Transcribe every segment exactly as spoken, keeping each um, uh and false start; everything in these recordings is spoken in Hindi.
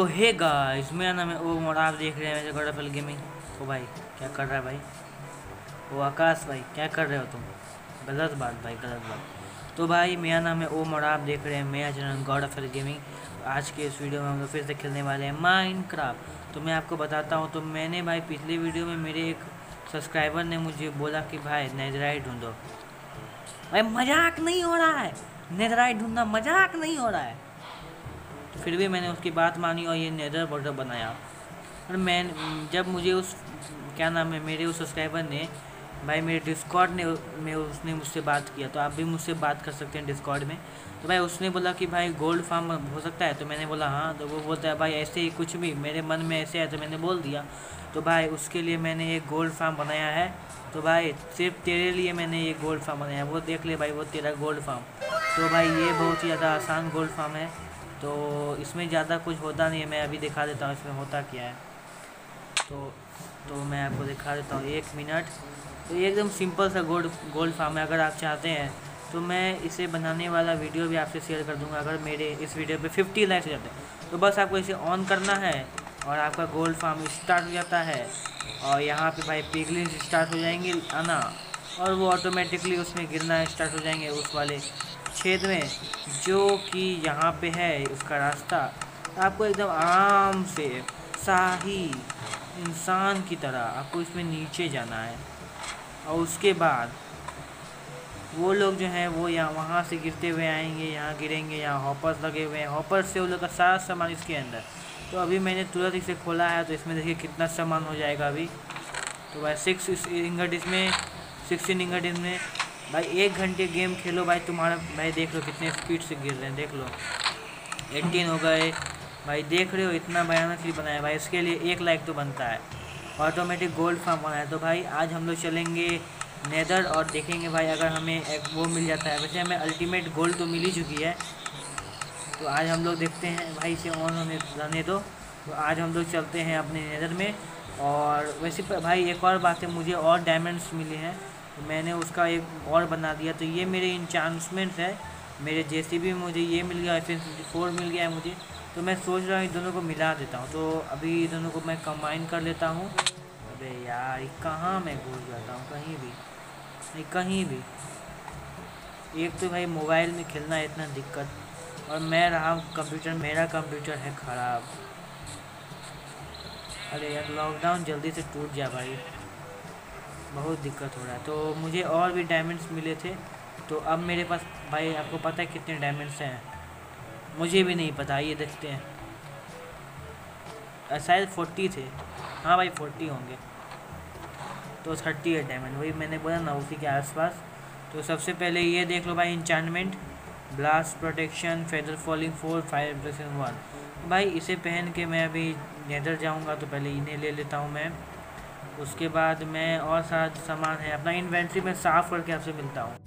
हे गाइस, मेरा नाम है ओम और आप देख रहे हैं गॉड ऑफ वॉर गेमिंग। ओ भाई क्या कर रहा है भाई? ओ आकाश भाई क्या कर रहे हो तुम? गलत बात भाई, गलत बात। तो भाई मेरा नाम है ओम और आप देख रहे हैं मेरा channel God of War gaming. आज के इस वीडियो में हम लोग फिर से खेलने वाले हैं माइनक्राफ्ट। तो मैं आपको बताता हूँ, तो मैंने भाई पिछले वीडियो में मेरे एक सब्सक्राइबर ने मुझे बोला कि भाई नेदराइट ढूंढो। भाई मजाक नहीं हो रहा है, नेदराइट ढूंढना मजाक नहीं हो रहा है। फिर भी मैंने उसकी बात मानी और ये नेदर पोर्टल बनाया। और मैं जब मुझे उस क्या नाम है मेरे उस सब्सक्राइबर ने भाई मेरे डिस्कॉर्ड ने में उसने मुझसे बात किया, तो आप भी मुझसे बात कर सकते हैं डिस्कॉर्ड में। तो भाई उसने बोला कि भाई गोल्ड फार्म हो सकता है, तो मैंने बोला हाँ। तो वो बोलता है भाई ऐसे ही कुछ भी मेरे मन में ऐसे है, तो मैंने बोल दिया। तो भाई उसके लिए मैंने एक गोल्ड फार्म बनाया है। तो भाई सिर्फ तेरे लिए मैंने ये गोल्ड फार्म बनाया है, वो देख ले भाई, वो तेरा गोल्ड फार्म। तो भाई ये बहुत ही ज़्यादा आसान गोल्ड फार्म है, तो इसमें ज़्यादा कुछ होता नहीं है। मैं अभी दिखा देता हूँ इसमें होता क्या है। तो तो मैं आपको दिखा देता हूँ, एक मिनट। तो ये एकदम सिंपल सा गोल्ड गोल्ड फार्म है। अगर आप चाहते हैं तो मैं इसे बनाने वाला वीडियो भी आपसे शेयर कर दूंगा, अगर मेरे इस वीडियो पे फिफ्टी लाइक्स हो जाते हैं। तो बस आपको इसे ऑन करना है और आपका गोल्ड फार्म स्टार्ट हो जाता है। और यहाँ पे भाई पिगलिन्स स्टार्ट हो जाएंगे आना, और वो ऑटोमेटिकली उसमें गिरना स्टार्ट हो जाएंगे उस वाले छेद में जो कि यहाँ पे है उसका रास्ता। आपको एकदम आराम से शाही इंसान की तरह आपको इसमें नीचे जाना है। और उसके बाद वो लोग जो हैं वो यहाँ वहाँ से गिरते हुए आएंगे, यहाँ गिरेंगे, यहाँ हॉपर्स लगे हुए हैं। हॉपर से वो लोग का सारा सामान इसके अंदर। तो अभी मैंने तुरंत इसे खोला है, तो इसमें देखिए कितना सामान हो जाएगा अभी। तो भाई सिक्स इंगट इसमें, सिक्सटीन इंगट इसमें। भाई एक घंटे गेम खेलो भाई, तुम्हारा भाई देख लो कितने स्पीड से गिर रहे हैं, देख लो। एटीन हो गए भाई, देख रहे हो इतना भयानकली बनाया भाई। इसके लिए एक लाइक तो बनता है। ऑटोमेटिक गोल्ड फार्म बनाया। तो भाई आज हम लोग चलेंगे नेदर और देखेंगे भाई अगर हमें एक वो मिल जाता है। वैसे हमें अल्टीमेट गोल्ड तो मिल ही चुकी है, तो आज हम लोग देखते हैं भाई, इसे ऑन होने रहने दो। तो आज हम लोग चलते हैं अपने नेदर में। और वैसे भाई एक और बात है, मुझे और डायमंड्स मिले हैं, तो मैंने उसका एक और बना दिया। तो ये मेरे इंचांसमेंट्स है, मेरे जेसीबी में मुझे ये मिल गया, एफ एन फिफ्टी फोर मिल गया है मुझे। तो मैं सोच रहा हूँ इन दोनों को मिला देता हूँ। तो अभी इन दोनों को मैं कंबाइन कर लेता हूँ। अबे यार कहाँ मैं घुस जाता हूँ, कहीं भी नहीं, कहीं भी। एक तो भाई मोबाइल में खेलना इतना दिक्कत, और मैं रहा कंप्यूटर, मेरा कंप्यूटर है ख़राब। अरे यार लॉकडाउन जल्दी से टूट जाए भाई, बहुत दिक्कत हो रहा है। तो मुझे और भी डायमंड्स मिले थे, तो अब मेरे पास भाई आपको पता है कितने डायमंड्स हैं? मुझे भी नहीं पता, ये देखते हैं। शायद फोर्टी थे, हाँ भाई फोर्टी होंगे। तो थर्टी है डायमंड, वही मैंने बोला ना, उसी के आसपास। तो सबसे पहले ये देख लो भाई, enchantment, blast protection, feather falling four, fire protection one. भाई इसे पहन के मैं अभी नेदर जाऊंगा, तो पहले इन्हें ले लेता हूँ मैं। उसके बाद मैं और सारा सामान है अपना इन्वेंट्री में साफ़ करके आपसे मिलता हूँ।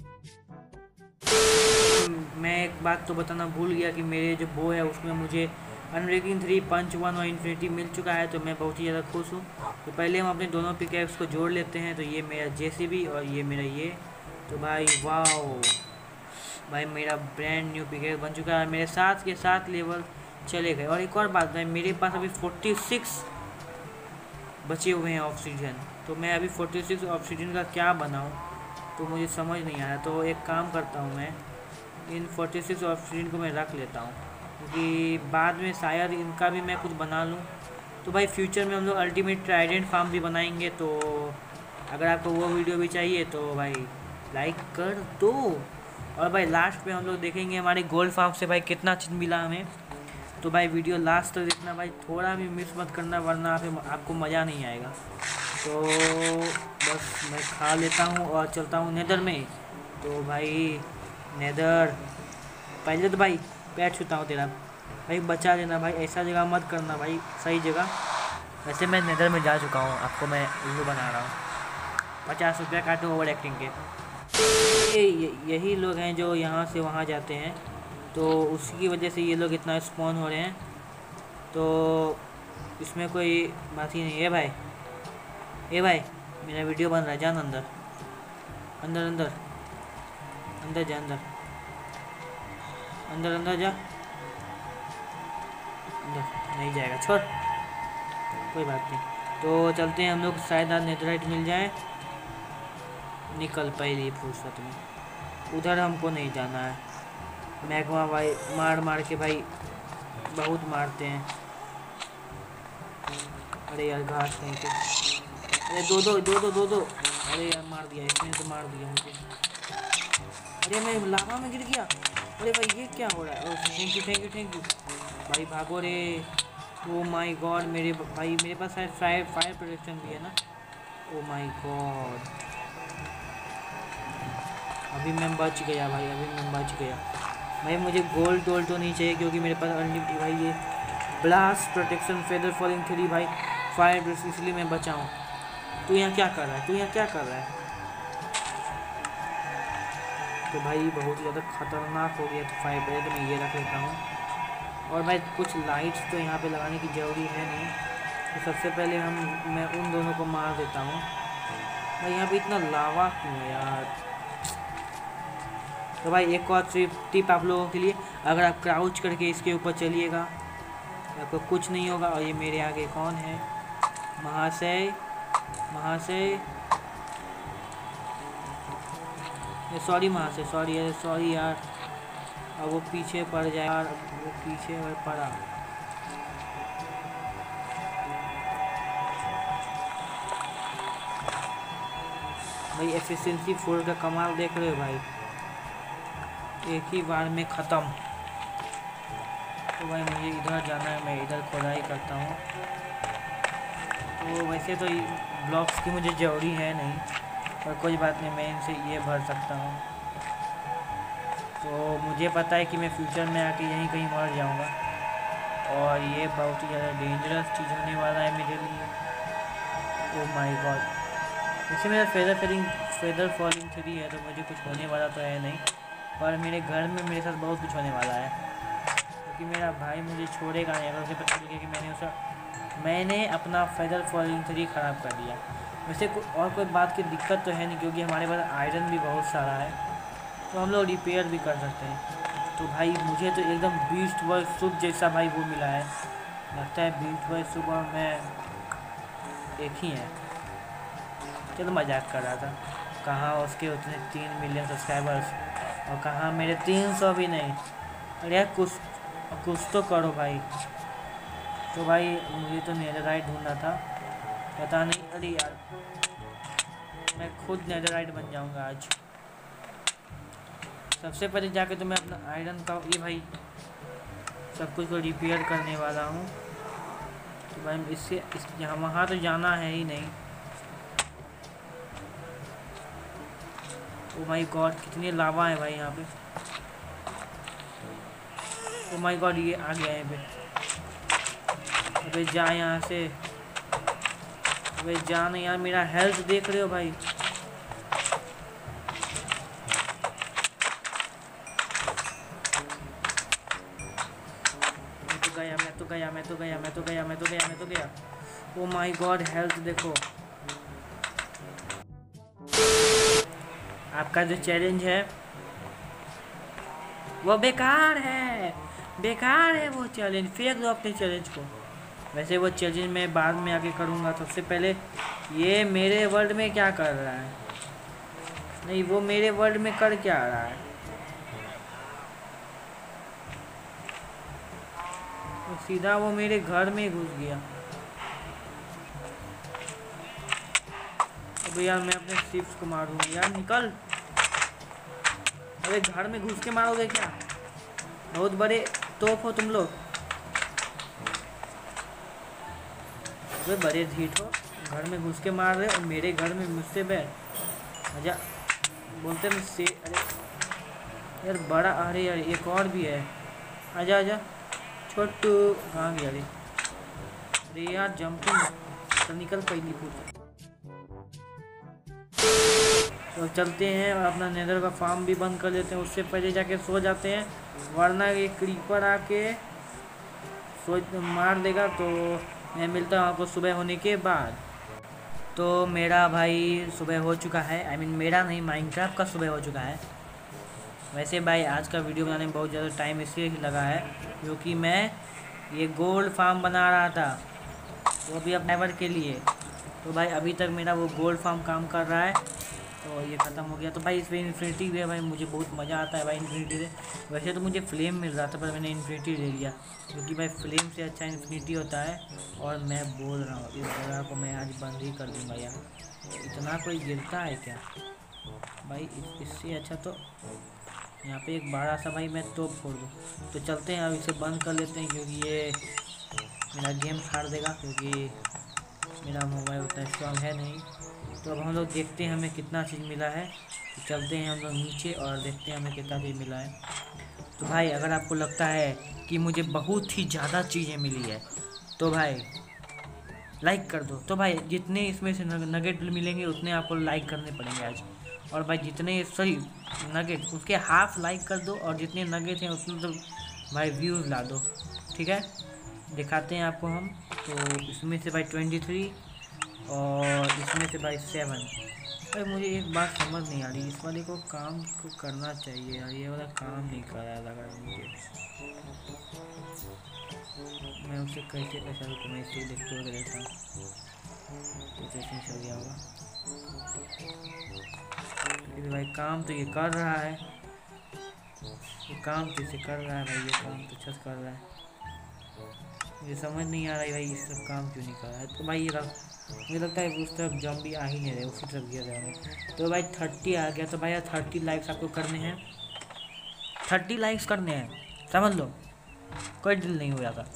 मैं एक बात तो बताना भूल गया कि मेरे जो बो है उसमें मुझे अनब्रेकिंग थ्री, पंच वन और इन्फिनिटी मिल चुका है, तो मैं बहुत ही ज़्यादा खुश हूँ। तो पहले हम अपने दोनों पिकैक्स को जोड़ लेते हैं। तो ये मेरा जेसीबी और ये मेरा ये। तो भाई वाह भाई, मेरा ब्रांड न्यू पिकैक्स बन चुका है। मेरे साथ के साथ लेवल चले गए। और एक और बात भाई, मेरे पास अभी फोर्टी सिक्स बचे हुए हैं ऑक्सीजन। तो मैं अभी फोर्टी सिक्स ऑक्सीजन का क्या बनाऊँ, तो मुझे समझ नहीं आया। तो एक काम करता हूँ, मैं इन फोर्टी सिक्स ऑक्सीजन को मैं रख लेता हूँ, क्योंकि बाद में शायद इनका भी मैं कुछ बना लूँ। तो भाई फ्यूचर में हम लोग अल्टीमेट ट्राइडेंट फार्म भी बनाएंगे। तो अगर आपको वो वीडियो भी चाहिए तो भाई लाइक कर दो। और भाई लास्ट में हम लोग देखेंगे हमारे गोल्ड फार्म से भाई कितना चीज़ मिला हमें। तो भाई वीडियो लास्ट तक तो देखना भाई, थोड़ा भी मिस मत करना, वरना आपको मज़ा नहीं आएगा। तो बस मैं खा लेता हूँ और चलता हूँ नेदर में। तो भाई नेदर, पहले तो भाई पैर छूता हूँ तेरा भाई, बचा लेना भाई, ऐसा जगह मत करना भाई, सही जगह। वैसे मैं नेदर में जा चुका हूँ, आपको मैं उल्लू बना रहा हूँ। पचास रुपया काटो ओवर एक्टिंग के। ये यही लोग हैं जो यहाँ से वहाँ जाते हैं, तो उसकी वजह से ये लोग इतना स्पॉन हो रहे हैं। तो इसमें कोई बात ही नहीं है भाई। ए भाई मेरा वीडियो बन रहा है, जान अंदर अंदर अंदर अंदर जा, अंदर अंदर अंदर जा अंदर। नहीं जाएगा, छोड़, कोई बात नहीं। तो चलते हैं हम लोग, शायद आज नेथराइट मिल जाए। निकल पहली फुर्सत में, उधर हमको नहीं जाना है। मैग्मा भाई मार मार के भाई बहुत मारते हैं। अरे यार घास नहीं थे, अरे दो दो दो दो दो दो अरे यार मार दिया, इसने तो मार दिया मुझे। अरे मैं लावा में गिर गया। अरे भाई ये क्या हो रहा है? Thank you thank you thank you भाई, भागो रे। ओ माय गॉड मेरे भाई, मेरे पास शायद फायर फायर प्रोटेक्शन भी है ना। ओ माय गॉड, अभी मैं बच गया भाई, अभी मैं बच गया भाई। मुझे गोल्ड टोल्ड तो नहीं चाहिए क्योंकि मेरे पास अनलिमिटेड भाई ये blast protection feather falling three भाई फायर ब्रेस, इसलिए मैं बचा हूँ। तू यहाँ क्या कर रहा है? तू यहाँ क्या कर रहा है? तो भाई बहुत ज़्यादा खतरनाक हो गया। तो फायर ब्रेस मैं ये रख लेता हूँ। और भाई कुछ लाइट्स तो यहाँ पे लगाने की ज़रूरी है नहीं। तो सबसे पहले हम मैं उन दोनों को मार देता हूँ। भाई यहाँ पे इतना लावा क्यों है यार? तो भाई एक और टिप आप लोगों के लिए, अगर आप क्राउच करके इसके ऊपर चलिएगा आपको कुछ नहीं होगा। और ये मेरे आगे कौन है? महाशय महाशय सॉरी महाशय, सॉरी यार सॉरी यार। अब वो पीछे पड़ जाए यार, वो पीछे पड़ा। भाई एफिशिएंसी फोर का कमाल देख रहे हो भाई, एक ही बार में ख़त्म। तो भाई मुझे इधर जाना है, मैं इधर खुदाई करता हूँ। तो वैसे तो ब्लॉक्स की मुझे ज़रूरी है नहीं, पर कोई बात नहीं, मैं इनसे ये भर सकता हूँ। तो मुझे पता है कि मैं फ्यूचर में आके यहीं कहीं मर जाऊँगा, और ये बहुत ही ज़्यादा डेंजरस चीज़ होने वाला है मेरे लिए। ओह माय गॉड, वैसे मेरा feather falling feather falling three है तो मुझे कुछ होने वाला तो है नहीं, पर मेरे घर में मेरे साथ बहुत कुछ होने वाला है क्योंकि मेरा भाई मुझे छोड़ेगा नहीं। अगर उसे पता चल गया कि मैंने उसे मैंने अपना फेदर फॉलिंग थ्री ख़राब कर दिया। वैसे को, और कोई बात की दिक्कत तो है नहीं क्योंकि हमारे पास आयरन भी बहुत सारा है, तो हम लोग रिपेयर भी कर सकते हैं। तो भाई मुझे तो एकदम बीस्ट बॉय सूप जैसा भाई वो मिला है, लगता है बीस्ट बॉय सूप और मैं एक ही है। चलो मजाक कर रहा था, कहाँ उसके उतने तीन मिलियन सब्सक्राइबर्स और कहाँ मेरे तीन सौ भी नहीं। अरे यार कुछ कुछ तो करो भाई। तो भाई मुझे तो नेदरराइट ढूंढना था, पता नहीं। अरे यार मैं खुद नेदरराइट बन जाऊंगा आज। सबसे पहले जाके तो मैं अपना आयरन का ये भाई सब कुछ को रिपेयर करने वाला हूँ। तो भाई इससे इस यहाँ वहाँ तो जाना है ही नहीं। ओ माय गॉड कितनी लावा है भाई यहाँ पे। ओ माय गॉड ये आ गया यहाँ पे। अबे जा यहाँ से, अबे जा नहीं यार, मेरा हेल्थ देख रहे हो भाई। मैं तो गया मैं तो गया मैं तो गया मैं तो गया मैं तो गया मैं तो गया ओ माय गॉड हेल्थ देखो। आपका जो चैलेंज है वो बेकार है, बेकार है वो चैलेंज, फेंक दो अपने चैलेंज को। वैसे वो चैलेंज मैं बाद में आके करूँगा। सबसे पहले ये मेरे वर्ल्ड में क्या कर रहा है? नहीं वो मेरे वर्ल्ड में कर क्या रहा है? तो सीधा वो मेरे घर में घुस गया। अबे यार मैं अपने शिप्स को मारूंगा यार, निकल। अरे घर में घुस के मारोगे क्या? बहुत बड़े तोप हो तुम लोग। अबे बड़े ढीठ हो, घर में घुस के मार रहे और मेरे घर में मुझसे बैठ मजा बोलते मैं से। अरे यार बड़ा, अरे यार एक और भी है, आजा आजा छोटू। कहाँ गया? अरे अरे यार जंपिंग, तो निकल पहली पूछ। तो चलते हैं और अपना नेदर का फार्म भी बंद कर लेते हैं, उससे पहले जाके सो जाते हैं, वरना ये क्रीपर आके सो मार देगा। तो मैं मिलता हूँ आपको सुबह होने के बाद। तो मेरा भाई सुबह हो चुका है, आई मीन मेरा नहीं माइनक्राफ्ट का सुबह हो चुका है। वैसे भाई आज का वीडियो बनाने में बहुत ज़्यादा टाइम इसलिए लगा है क्योंकि मैं ये गोल्ड फार्म बना रहा था, वो भी अब नेवर के लिए। तो भाई अभी तक मेरा वो गोल्ड फार्म काम कर रहा है, तो ये ख़त्म हो गया। तो भाई इसमें इन्फिनिटी भी है भाई, मुझे बहुत मज़ा आता है भाई इन्फिनिटी से। वैसे तो मुझे फ्लेम मिल रहा था पर मैंने इन्फिनिटी ले लिया, क्योंकि भाई फ्लेम से अच्छा इन्फिनिटी होता है। और मैं बोल रहा हूँ इस जगह को मैं आज बंद ही कर दूँगा यार, इतना कोई गिरता है क्या भाई। इस, इससे अच्छा तो यहाँ पे एक बड़ा सा भाई मैं तोप फोड़ दूँ। तो चलते हैं अब इसे बंद कर लेते हैं, क्योंकि ये मेरा गेम हार देगा, क्योंकि मेरा मोबाइल उतना स्ट्रॉन्ग है नहीं। तो अब हम लोग देखते हैं हमें कितना चीज़ मिला है। तो चलते हैं हम लोग नीचे और देखते हैं हमें कितना चीज़ मिला है। तो भाई अगर आपको लगता है कि मुझे बहुत ही ज़्यादा चीज़ें मिली है तो भाई लाइक कर दो। तो भाई जितने इसमें से नगेट मिलेंगे उतने आपको लाइक करने पड़ेंगे आज। और भाई जितने सही नगेट उसके हाफ लाइक कर दो, और जितने नगेट हैं उतने तो भाई व्यूज़ ला दो। ठीक है, दिखाते हैं आपको हम। तो इसमें से भाई ट्वेंटी थ्री और इसमें से भाई सेवन। भाई मुझे एक बात समझ नहीं आ रही, इस वाले को काम को करना चाहिए यार, ये वाला काम नहीं कर रहा लगा मुझे। मैं उसे कैसे कैसा रुक मैं इसे देखते हुए रहता हूँ, तो जैसे चल गया होगा। लेकिन भाई काम तो ये कर रहा है, ये काम तो इसे कर रहा है भाई, ये काम तो अच्छा कर रहा है। मुझे समझ नहीं आ रहा है भाई इस सब काम क्यों नहीं कर रहा है। तो भाई ये मुझे लगता है उस तरफ जॉम्बी आ ही नहीं रहे, उसी तरफ गिर रहे हैं। तो भाई थर्टी आ गया। तो भाई यार थर्टी लाइक्स आपको करने हैं, थर्टी लाइक्स करने हैं, समझ लो कोई दिल नहीं हुआ था।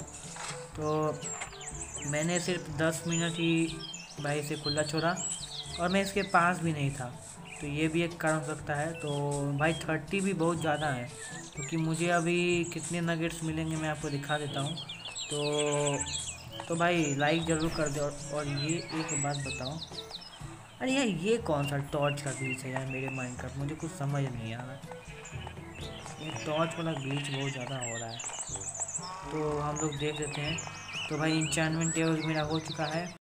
तो मैंने सिर्फ दस मिनट ही भाई से खुला छोड़ा, और मैं इसके पास भी नहीं था, तो ये भी एक कारण हो सकता है। तो भाई थर्टी भी बहुत ज़्यादा है, क्योंकि मुझे अभी कितने नगेट्स मिलेंगे मैं आपको दिखा देता हूँ। तो तो भाई लाइक ज़रूर कर दे। और, और ये एक बात बताओ, अरे यार ये कौन सा टॉर्च का ग्लिच है यार मेरे माइंड का, मुझे कुछ समझ नहीं आ रहा। ये टॉर्च वाला ग्लिच बहुत ज़्यादा हो रहा है, तो हम लोग देख लेते हैं। तो भाई इंचार्टमेंट टेबल मेरा हो चुका है।